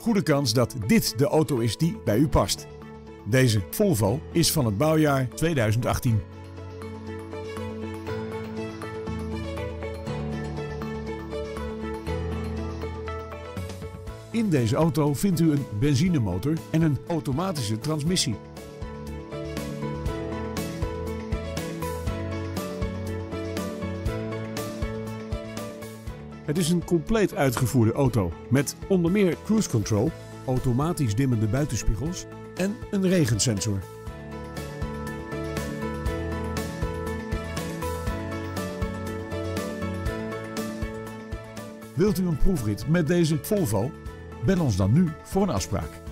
goede kans dat dit de auto is die bij u past. Deze Volvo is van het bouwjaar 2018. In deze auto vindt u een benzinemotor en een automatische transmissie. Het is een compleet uitgevoerde auto met onder meer cruise control, automatisch dimmende buitenspiegels en een regensensor. Wilt u een proefrit met deze Volvo? Bel ons dan nu voor een afspraak.